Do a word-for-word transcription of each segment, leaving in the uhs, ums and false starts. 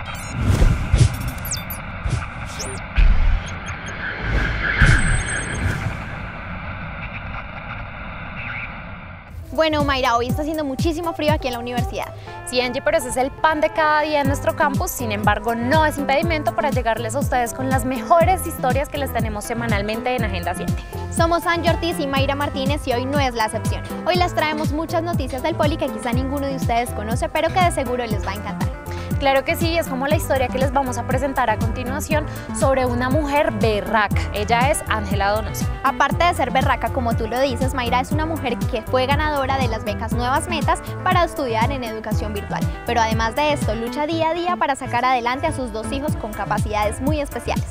Bueno, Mayra, hoy está haciendo muchísimo frío aquí en la universidad. Sí, Angie, pero ese es el pan de cada día en nuestro campus. Sin embargo, no es impedimento para llegarles a ustedes con las mejores historias que les tenemos semanalmente en Agenda siete. Somos Angie Ortiz y Mayra Martínez y hoy no es la excepción. Hoy les traemos muchas noticias del Poli que quizá ninguno de ustedes conoce, pero que de seguro les va a encantar. Claro que sí, es como la historia que les vamos a presentar a continuación sobre una mujer berraca. Ella es Ángela Donoso. Aparte de ser berraca, como tú lo dices, Mayra es una mujer que fue ganadora de las becas Nuevas Metas para estudiar en educación virtual. Pero además de esto, lucha día a día para sacar adelante a sus dos hijos con capacidades muy especiales.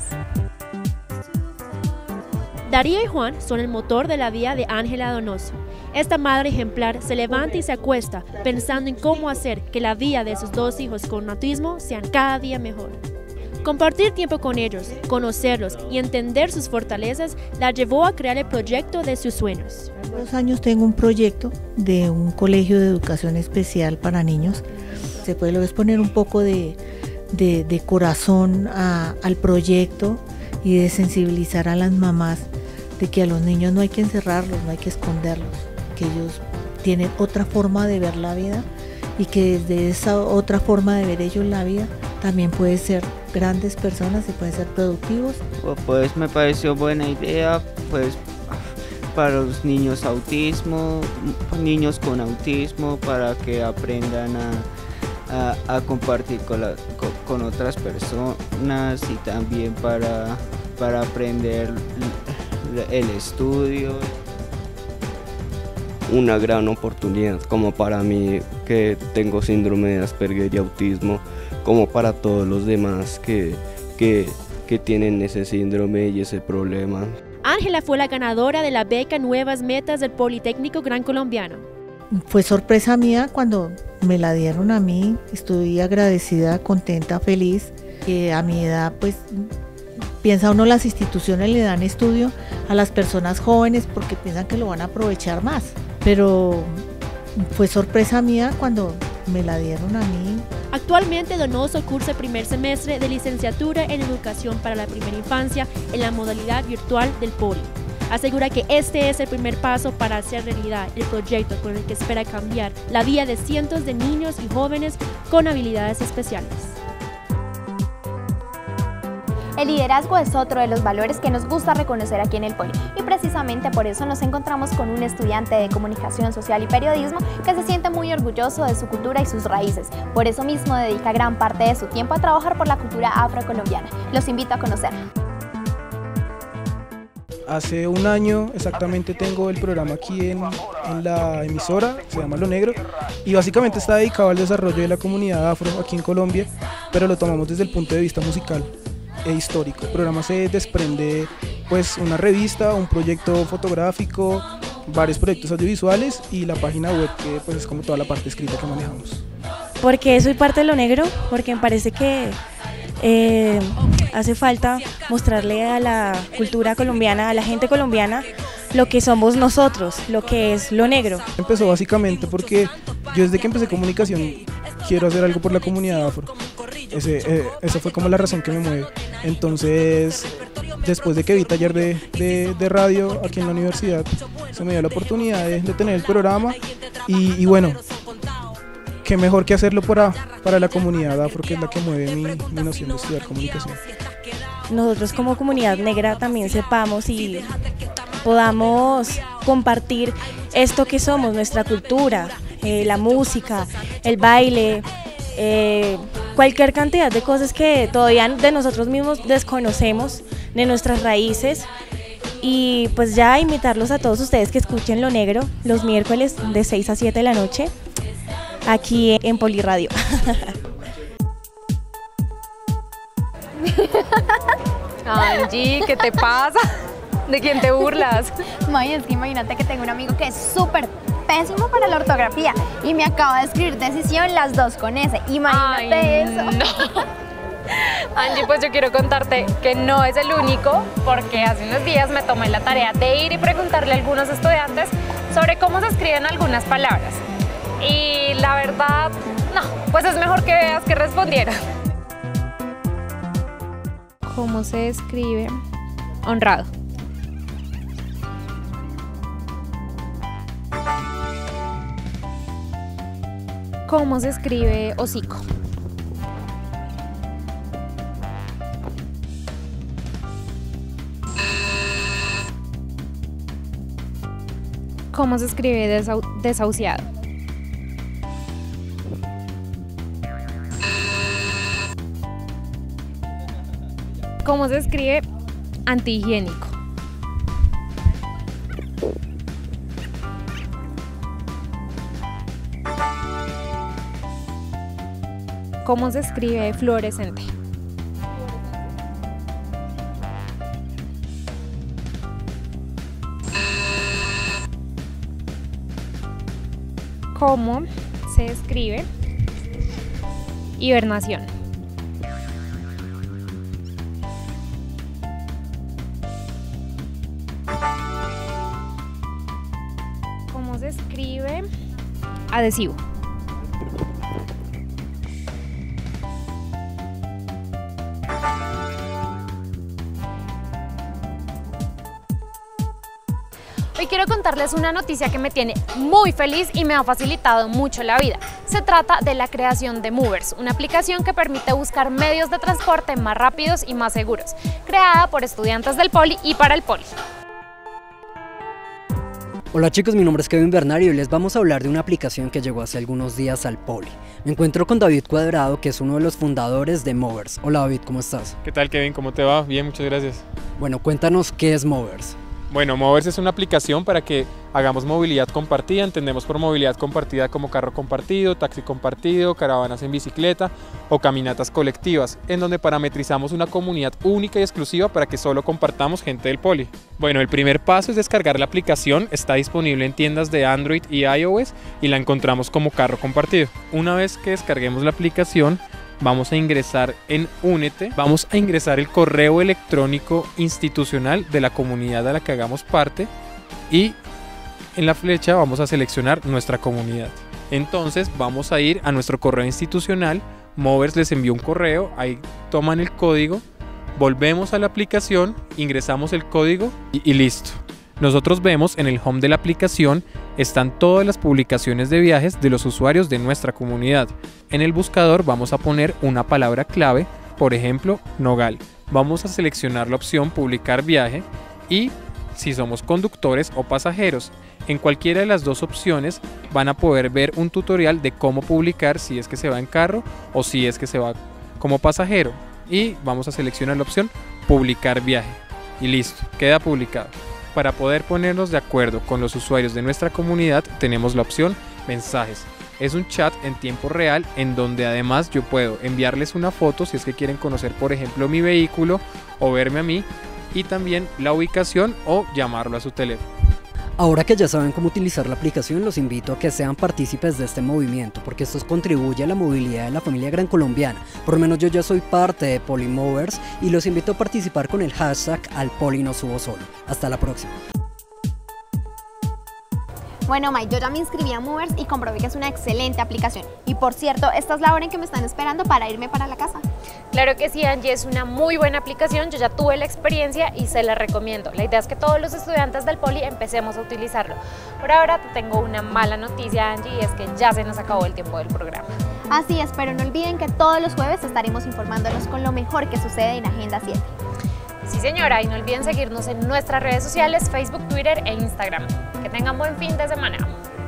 Darío y Juan son el motor de la vida de Ángela Donoso. Esta madre ejemplar se levanta y se acuesta pensando en cómo hacer que la vida de sus dos hijos con autismo sean cada día mejor. Compartir tiempo con ellos, conocerlos y entender sus fortalezas la llevó a crear el proyecto de sus sueños. Hace dos años tengo un proyecto de un colegio de educación especial para niños. Se puede luego poner un poco de, de, de corazón a, al proyecto y de sensibilizar a las mamás de que a los niños no hay que encerrarlos, no hay que esconderlos, que ellos tienen otra forma de ver la vida y que desde esa otra forma de ver ellos la vida también pueden ser grandes personas y pueden ser productivos. Pues me pareció buena idea, pues para los niños autismo, niños con autismo, para que aprendan a, a, a compartir con, la, con, con otras personas y también para, para aprender el estudio. Una gran oportunidad como para mí que tengo síndrome de Asperger y autismo, como para todos los demás que, que, que tienen ese síndrome y ese problema. Ángela fue la ganadora de la beca Nuevas Metas del Politécnico Gran Colombiano. Fue sorpresa mía cuando me la dieron a mí, estoy agradecida, contenta, feliz, que a mi edad pues piensa uno las instituciones le dan estudio a las personas jóvenes porque piensan que lo van a aprovechar más, pero fue sorpresa mía cuando me la dieron a mí. Actualmente Donoso cursa el primer semestre de licenciatura en Educación para la Primera Infancia en la modalidad virtual del Poli. Asegura que este es el primer paso para hacer realidad el proyecto con el que espera cambiar la vida de cientos de niños y jóvenes con habilidades especiales. El liderazgo es otro de los valores que nos gusta reconocer aquí en el Poli y precisamente por eso nos encontramos con un estudiante de Comunicación Social y Periodismo que se siente muy orgulloso de su cultura y sus raíces. Por eso mismo dedica gran parte de su tiempo a trabajar por la cultura afrocolombiana. Los invito a conocerlo. Hace un año exactamente tengo el programa aquí en, en la emisora, se llama Lo Negro, y básicamente está dedicado al desarrollo de la comunidad afro aquí en Colombia, pero lo tomamos desde el punto de vista musical e histórico. El programa se desprende pues una revista, un proyecto fotográfico, varios proyectos audiovisuales y la página web que pues es como toda la parte escrita que manejamos. Porque soy parte de Lo Negro, porque me parece que eh, hace falta mostrarle a la cultura colombiana, a la gente colombiana, lo que somos nosotros, lo que es Lo Negro. Empezó básicamente porque yo desde que empecé comunicación quiero hacer algo por la comunidad afro. Ese, eh, esa fue como la razón que me mueve. Entonces, después de que vi taller de, de, de radio aquí en la universidad, se me dio la oportunidad de, de tener el programa y, y bueno, qué mejor que hacerlo para, para la comunidad afro, que es la que mueve mi, mi noción de estudiar comunicación. Nosotros como comunidad negra también sepamos y podamos compartir esto que somos, nuestra cultura, eh, la música, el baile, eh, cualquier cantidad de cosas que todavía de nosotros mismos desconocemos, de nuestras raíces. Y pues ya invitarlos a todos ustedes que escuchen Lo Negro los miércoles de seis a siete de la noche aquí en Poliradio. Angie, ¿qué te pasa? ¿De quién te burlas? May, es que imagínate que tengo un amigo que es súper pésimo para la ortografía y me acaba de escribir decisión las dos con S. Imagínate. Ay, eso. No. Angie, pues yo quiero contarte que no es el único, porque hace unos días me tomé la tarea de ir y preguntarle a algunos estudiantes sobre cómo se escriben algunas palabras. Y la verdad, no, pues es mejor que veas que respondieron. ¿Cómo se escribe honrado? ¿Cómo se escribe hocico? ¿Cómo se escribe desau desahuciado? ¿Cómo se escribe antihigiénico? ¿Cómo se escribe fluorescente? ¿Cómo se escribe hibernación? ¿Cómo se escribe adhesivo? Hoy quiero contarles una noticia que me tiene muy feliz y me ha facilitado mucho la vida. Se trata de la creación de Movers, una aplicación que permite buscar medios de transporte más rápidos y más seguros, creada por estudiantes del Poli y para el Poli. Hola chicos, mi nombre es Kevin Bernard y hoy les vamos a hablar de una aplicación que llegó hace algunos días al Poli. Me encuentro con David Cuadrado, que es uno de los fundadores de Movers. Hola David, ¿cómo estás? ¿Qué tal Kevin? ¿Cómo te va? Bien, muchas gracias. Bueno, cuéntanos qué es Movers. Bueno, Movers es una aplicación para que hagamos movilidad compartida. Entendemos por movilidad compartida como carro compartido, taxi compartido, caravanas en bicicleta o caminatas colectivas, en donde parametrizamos una comunidad única y exclusiva para que solo compartamos gente del Poli. Bueno, el primer paso es descargar la aplicación. Está disponible en tiendas de Android y iOS y la encontramos como carro compartido. Una vez que descarguemos la aplicación, vamos a ingresar en Únete, vamos a ingresar el correo electrónico institucional de la comunidad a la que hagamos parte y en la flecha vamos a seleccionar nuestra comunidad. Entonces vamos a ir a nuestro correo institucional, Movers les envió un correo, ahí toman el código, volvemos a la aplicación, ingresamos el código y, y listo. Nosotros vemos en el home de la aplicación están todas las publicaciones de viajes de los usuarios de nuestra comunidad. En el buscador vamos a poner una palabra clave, por ejemplo, Nogal. Vamos a seleccionar la opción publicar viaje y si somos conductores o pasajeros. En cualquiera de las dos opciones van a poder ver un tutorial de cómo publicar si es que se va en carro o si es que se va como pasajero. Y vamos a seleccionar la opción publicar viaje y listo, queda publicado. Para poder ponernos de acuerdo con los usuarios de nuestra comunidad tenemos la opción mensajes. Es un chat en tiempo real en donde además yo puedo enviarles una foto si es que quieren conocer por ejemplo mi vehículo o verme a mí y también la ubicación o llamarlo a su teléfono. Ahora que ya saben cómo utilizar la aplicación, los invito a que sean partícipes de este movimiento, porque esto contribuye a la movilidad de la familia gran colombiana. Por lo menos yo ya soy parte de Polymovers y los invito a participar con el hashtag al Poli no subo solo. Hasta la próxima. Bueno, May, yo ya me inscribí a Movers y comprobé que es una excelente aplicación. Y por cierto, esta es la hora en que me están esperando para irme para la casa. Claro que sí, Angie, es una muy buena aplicación, yo ya tuve la experiencia y se la recomiendo. La idea es que todos los estudiantes del Poli empecemos a utilizarlo. Por ahora te tengo una mala noticia, Angie, y es que ya se nos acabó el tiempo del programa. Así es, pero no olviden que todos los jueves estaremos informándolos con lo mejor que sucede en Agenda siete. Sí señora, y no olviden seguirnos en nuestras redes sociales, Facebook, Twitter e Instagram. Que tengan buen fin de semana.